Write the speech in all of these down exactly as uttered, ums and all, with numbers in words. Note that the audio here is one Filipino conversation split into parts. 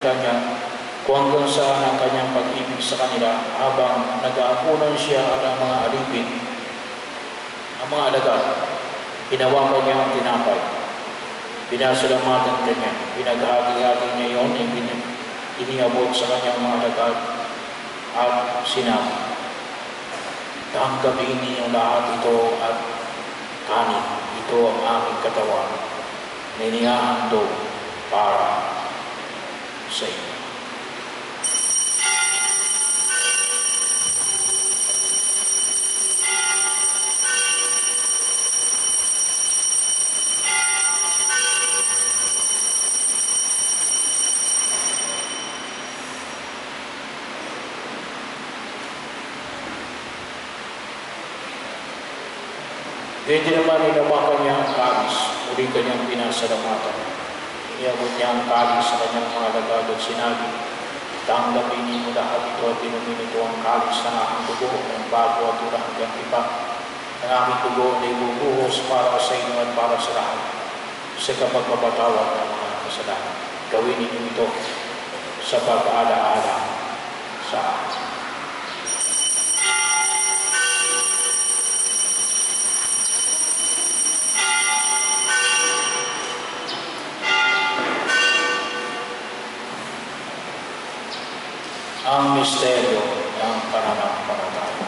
kanya kung hanggang saan ang kanyang pag-ibig sa kanila habang nag-aapunan siya at ang mga alipin, ang mga alagad. Hinawakan niya ang tinapay. Pinasalamatan kanya. Pinaghati-hati niya yun ay iniabot sa kanyang mga alagad at sinabi, "Tanggapin ninyong lahat ito at kanin. Ito ang aking katawan na inihahandog para sa inyo." Ganyan naman inawakan niya ang kalis, muli kanyang pinasalamatan. Iniabot niya ang kalis sa kanyang mga alagad at sinabi, "Tanggapin niyo lahat ito at inumin ito ang kalis ng aking dugo ng bago at hanggang tipak. Ang aking dugo na ibubuhos para sa inyo at para sa lahat sa kapagpapatawad ng mga kasalanan. Gawin niyo ito sa pag-aala-ala sa akin." Ang misteryo ng pananampalataya.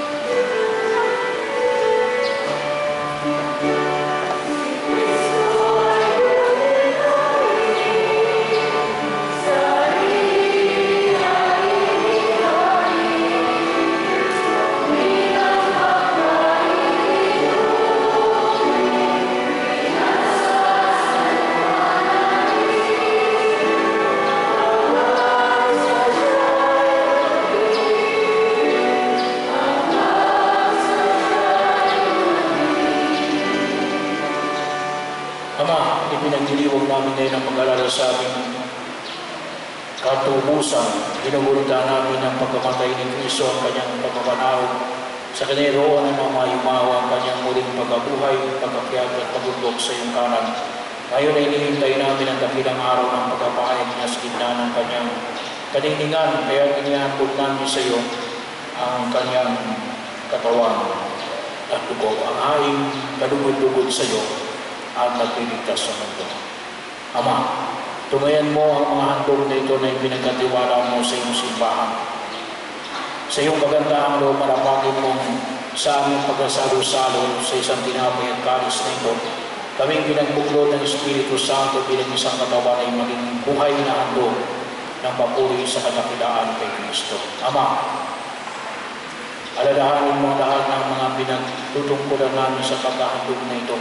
Ama, ipinagdiriwag namin ngayon ang pag-alala sa aming katubusan. Binubulita namin ang pagkamatay ni Kristo, ang kanyang pagkapanahon sa kaniroonan ng mga yumawa, ang kanyang muling pagkabuhay, pagkakyag at pagundok sa iyong kanan. Ngayon ay inihintay namin ang dakilang araw ng pagkapahayag niya sa gitna ng kanyang kaninningan, kaya inihandog namin sa iyo ang kanyang katawan at dugo, ang aming kalugod-lugod sa iyo at nagpiligtas sa mundo. Ama, tumayan mo ang mga handog na ito na ipinagkatiwala mo sa iyong simbahan. Sa iyong kagandahang loob, marapagin mong sa aming pagkasalo-salo sa isang tinapay at kalis na ito, kaming pinagbuklod ng Espiritu Santo bilang isang katawan ay maging buhay na handog ng papuri sa kadakilaan kay Kristo. Ama, alalahanin mo lahat ng mga pinagtutungkulan namin sa pagkahandog na ito.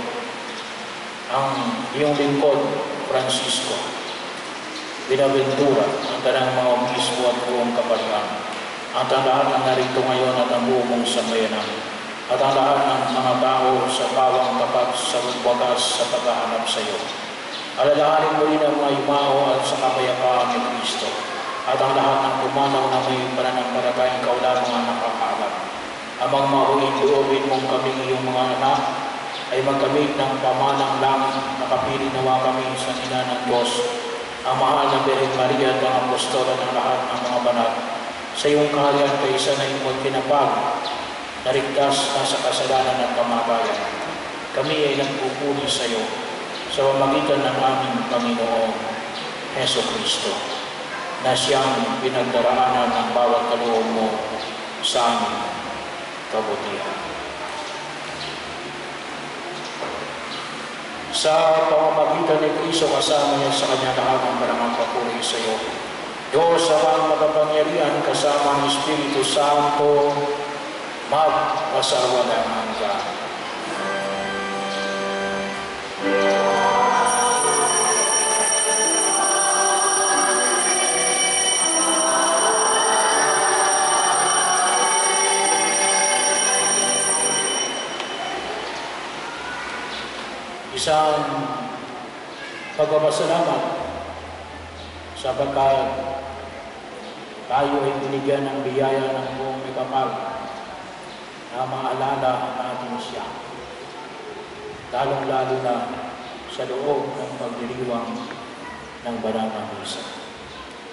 Ang iyong lingkod, Francisco, Binaventura, ang tanang mga obispo at buong kapalian, at ang lahat ng narito ngayon at ang buong mong sambayanan, at ang lahat ng mga tao sa bawang tapat sa wagas sa paghahanap sa iyo. Alalahanin mo rin ang mga yumao at sa kapayapaan ni Kristo, at ang lahat ng pumanaw na may pananampalatayang kaulan mga nakakaalam. Amang mahuling loobin mong kaming iyong mga anak, ay magkamit ng pamanang langit, nakapili nawa kami sa ina ng Diyos, ang mahal na Birhen Maria at ang apostola ng lahat ng mga banal, sa iyong kaharian kay isa na iyong magkinapag, narigtas na sa kasalanan at kamatayan. Kami ay nagpupuri sa iyo sa pamamagitan ng aming Panginoong Heso Kristo, na siyang pinagdaraanan ng bawat kaloob mo sa aming kabutihan. Sa pamamagitan ni Kristo, kasama niya sa kanya lahat ng maramang papuri sa iyo. Diyos ang makapangyarihan kasama ng Espiritu Santo, magpasawalang hanggan. Isang pagpapasalamat sapagkat tayo ay binigyan ng biyaya ng buong ikapal na maalala natin siya, lalong-lalo na sa loob ng pagdiriwang ng banal na misa.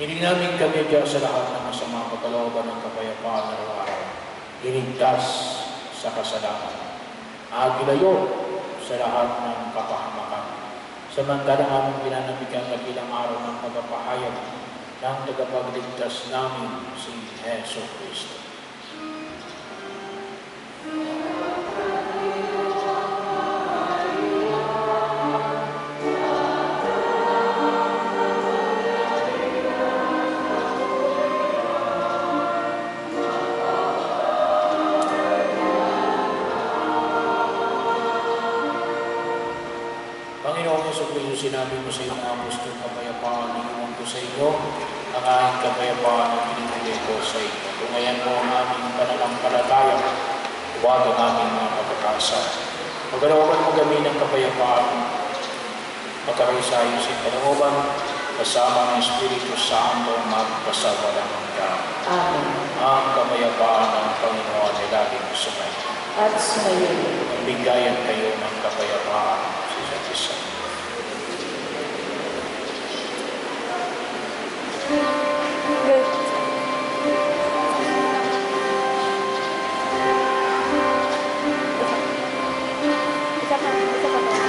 Hindi namin kami dyan sa lahat ng masamang pagkalooban ng kapayapaan araw-araw. Iligtas sa kasalanan. Agilayo sa lahat ng kapahamakan. Samantala aming pinanabigan kabilang araw ng pagpapahayag ng tagapagligtas namin si Jesus Chrsit. Panginoon Yesu Cristo, sinabi mo sa iyong mga apostol, kapayapaan iniwan ko sa inyo, ang aking kapayapaan ang binibigay ko sa inyo. Kung ayan mo ang aming pananampalataya, huwag ang aming mga pagkakasala. Pagkalooban mo kami ng kapayapaan, magkakaisayo sa kalooban, kasama ng Espiritu Santo magpasawalang hanggan. Amen. Ang kapayapaan ng Panginoon ay laging sumayo. At sumayo. Bigayan kayo ng kapayapaan sa isa't isa. Good. Isa pa, isa pa ba?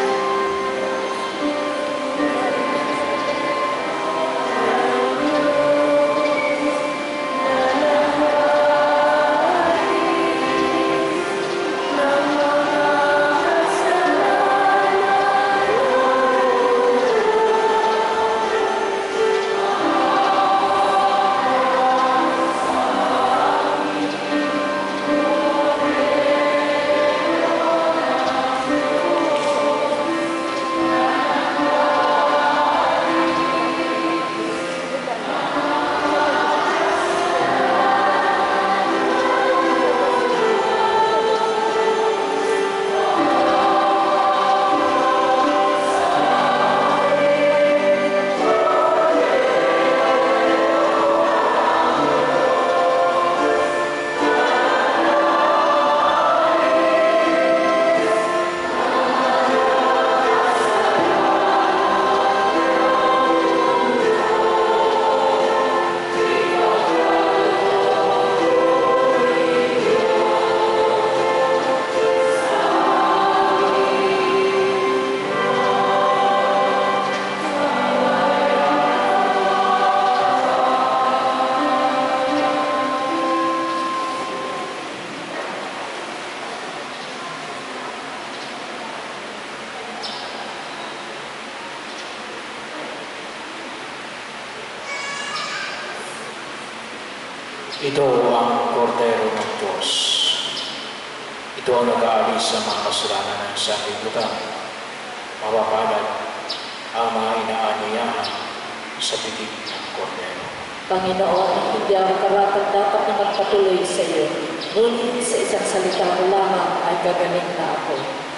Ito ang kordero ng Diyos. Ito ang nag-aalis sa mga kasalanan ng sanlibutan. Mapapalad ang mga inaaniyahan sa bibig ng kordero. Panginoon, hindi ako karapat dapat na magpatuloy sa iyo. Ngunit sa isang salita mo lamang ay gagaling na ako.